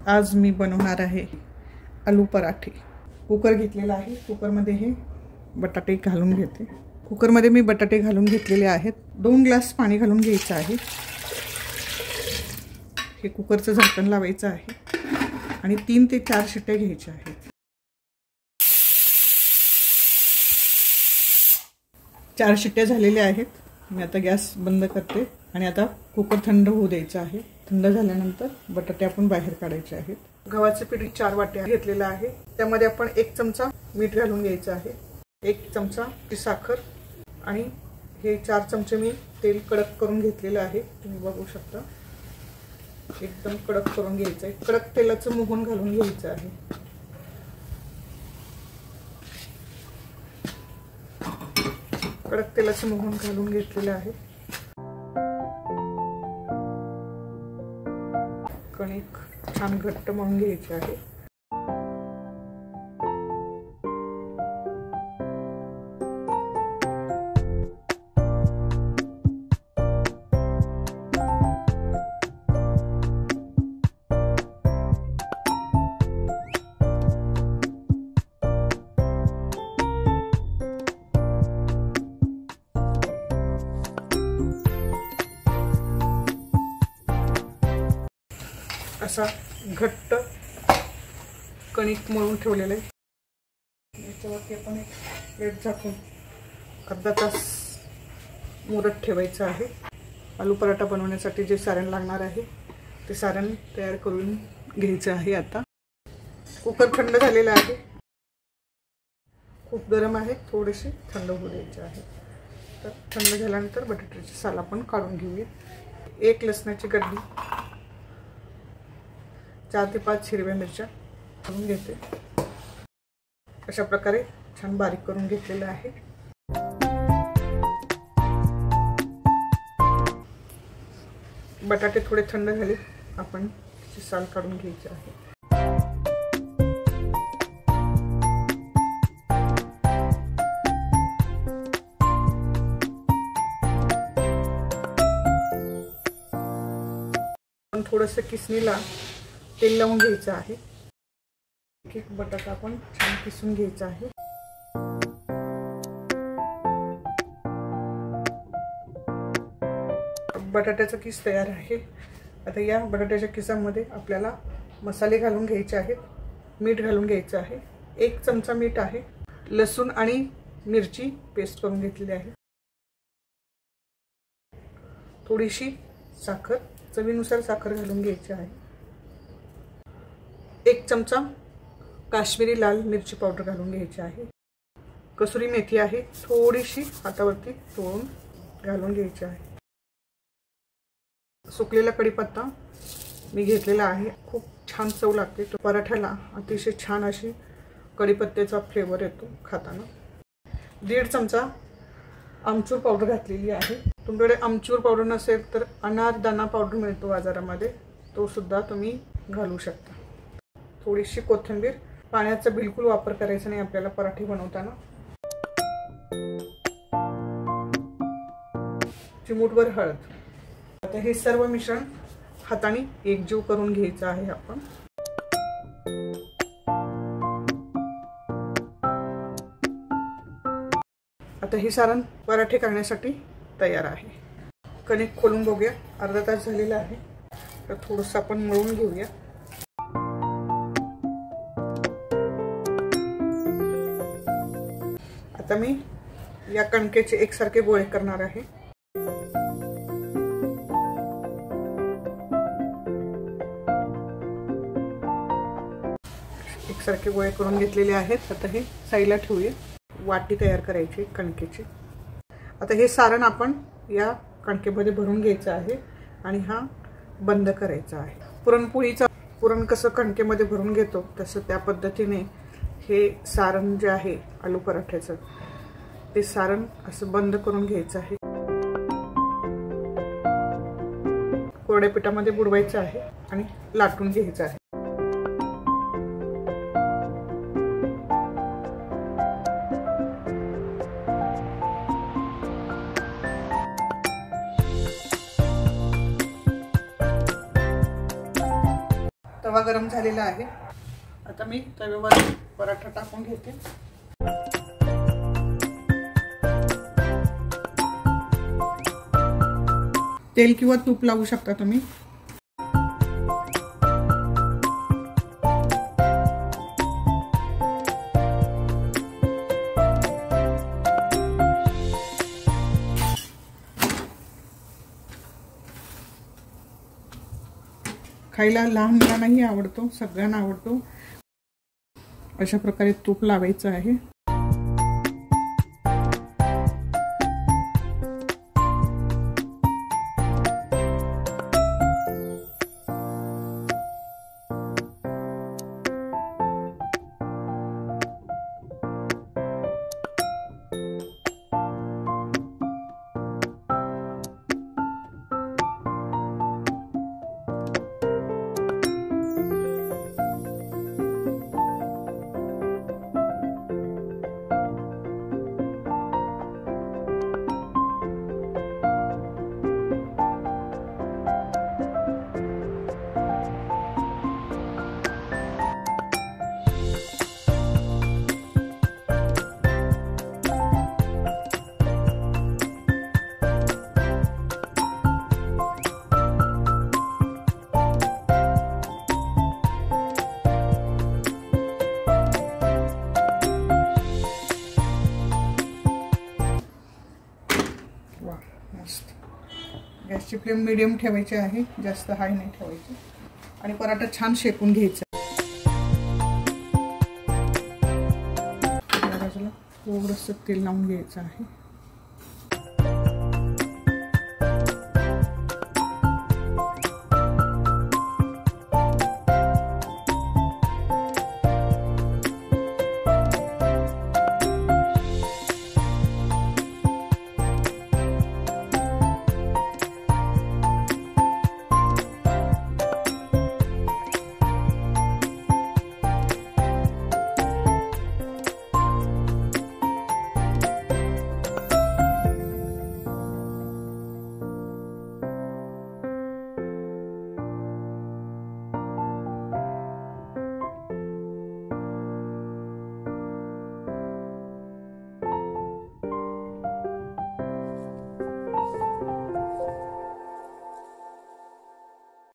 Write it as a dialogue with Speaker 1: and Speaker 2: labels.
Speaker 1: आज मी बनवणार आहे आलू पराठे। कुकर घेतलेला आहे, कुकरमध्ये हे बटाटे घालून घेते। कुकरमध्ये मी बटाटे घालून घेतलेले आहेत। 2 ग्लास पाणी घालून घ्यायचं आहे। हे कुकरचं झाकण लावायचं आहे आणि 3 ते 4 शिट्ट्या घ्यायच्या आहेत। 4 शिट्ट्या झालेल्या आहेत। मी आता गॅस बंद करते आणि आता कुकर थंड होऊ द्यायचा आहे। थंड झाल्यानंतर बटाटे आपण बाहेर काढायचे आहेत। गव्हाचे पीठ 4 वाट्या घेतलेला आहे। त्यामध्ये आपण 1 चमचा मीठ घालून घ्यायचं आहे, 1 चमचा साखर आणि हे 4 चमचे मी तेल कडक करून घेतलेलं आहे। तुम्ही बघू शकता, एकदम कडक करून घ्यायचं आहे। कडक तेलाचं मोहन घालून घ्यायचं आहे। कडक तेलाचं मोहन घालून घेतलेलं आहे। कणिक छान घट्ट मळून घ्यायची आहे। असा घट्ट कणिक मळून ठेवलेलं आहे। याच्यावरती आपण एक प्लेट झाकून अर्धा तास मुरत ठेवायचं आहे। आलू पराठा बनवण्यासाठी जे सारण लागणार आहे ते सारण तयार करून घ्यायचं आहे। आता कुकर थंड झालेला आहे, खूप गरम आहे, थोडेसे थंड होऊ द्यायचे आहे। तर थंड झाल्यानंतर बटाट्याची साल आपण काढून घेऊया। 1 लसणाची गड्डी, 4 ते 5 हिरव्या मिरच्या करून घेते। अशा प्रकारे छान बारीक करून घेतलेलं आहे। बटाटे थोडे थंड झाले, आपण त्याची साल काढून घ्यायची आहे। आपण थोडंसं किसणीला तेल लावून घ्यायचं आहे। एक बटाटा आपण छान किसून घ्यायचा आहे। बटाट्याचा किस तयार आहे। आता या बटाट्याच्या किसामध्ये आपल्याला मसाले घालून घ्यायचे आहेत। मीठ घालून घ्यायचं आहे, 1 चमचा मीठ आहे। लसूण आणि मिरची पेस्ट करून घेतलेली आहे। थोडीशी साखर, चवीनुसार साखर घालून घ्यायची आहे। 1 चमचा काश्मीरी लाल मिरची पावडर घालून घ्यायची आहे। कसुरी मेथी आहे, थोडीशी हातावरती तोडून घालून घ्यायची आहे। सुकलेला कढीपत्ता मी घेतलेला आहे, खूप छान चव लागते। तो पराठ्याला अतिशय छान अशी कढीपत्त्याचा फ्लेवर येतो खाताना। 1.5 चमचा आमचूर पावडर घातलेली आहे। तुमच्याकडे आमचूर पावडर नसेल तर अनारदाना पावडर मिळतो बाजारामध्ये, तो सुद्धा तुम्ही घालू शकता। थोडीशी कोथिंबीर, पाण्याचा बिलकुल वापर करायचा नाही आपल्याला पराठे बनवताना। चिमूटभर हळद। आता हे सर्व मिश्रण हाताने एकजीव करून घ्यायचं आहे आपण। आता हे सारण पराठे करण्यासाठी तयार आहे। कणिक खोलून बघूया, अर्धा तास झालेला आहे। तर थोडंसं आपण मळून घेऊया। आता मी या कणकेचे एकसारखे गोळे करणार आहे। एकसारखे गोळे करून घेतलेले आहेत। आता हे साईडला ठेवूया। वाटी तयार करायची कणकेची। आता हे सारण आपण या कणकेमध्ये भरून घ्यायचं आहे आणि हा बंद करायचा आहे। पुरणपोळीचा पुरण कसं कणकेमध्ये भरून घेतो तसं त्या पद्धतीने हे सारण जे आहे आलू पराठ्याचं, ते सारण असं बंद करून घ्यायचं आहे। कोरड्या पिठामध्ये बुडवायचं आहे आणि लाटून घ्यायचं आहे। तवा गरम झालेला आहे. आता मी तव्यावर पराठा टाकून घेते. तेल किंवा तूप लावू शकता तुम्ही. खायला लहान मुलांनाही आवडतो, सगळ्यांना आवडतो. अशा प्रकारे तूप लावायचं आहे. मस्त. गॅसची फ्लेम मीडियम ठेवायची आहे, जास्त हाय नाही ठेवायची. आणि पराठा छान शेकून घ्यायचा. बाजूला थोडंसं तेल लावून घ्यायचं आहे.